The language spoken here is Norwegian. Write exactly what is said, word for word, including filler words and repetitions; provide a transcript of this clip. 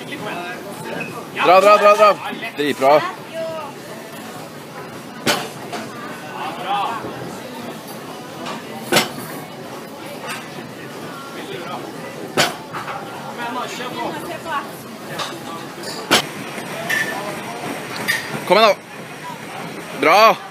Dra, dra, dra, dra. Dritbra. Kom igjen da. Bra.